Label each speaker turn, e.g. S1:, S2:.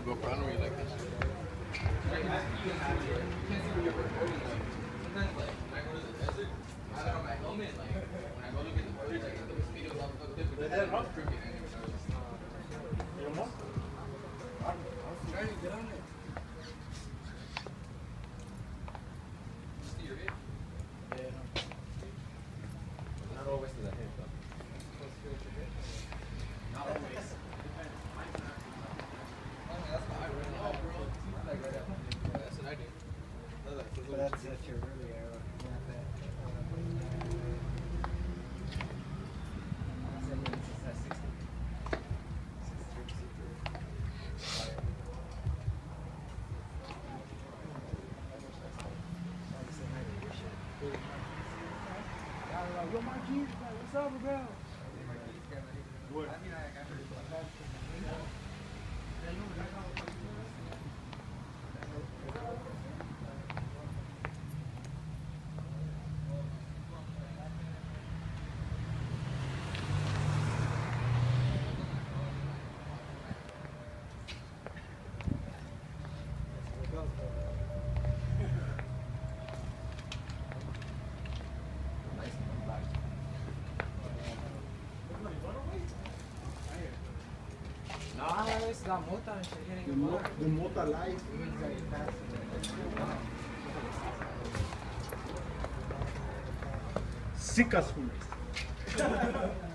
S1: GoPro, I don't really like this.
S2: Not always to the head, though. Not always.
S1: That's an idea.
S3: But that's your early arrow. Not that. That's 60. 63. Yo, Marquis, what's up, bro? What?
S2: Nah, it's got mota and shit.
S4: The Mota Light. Sick as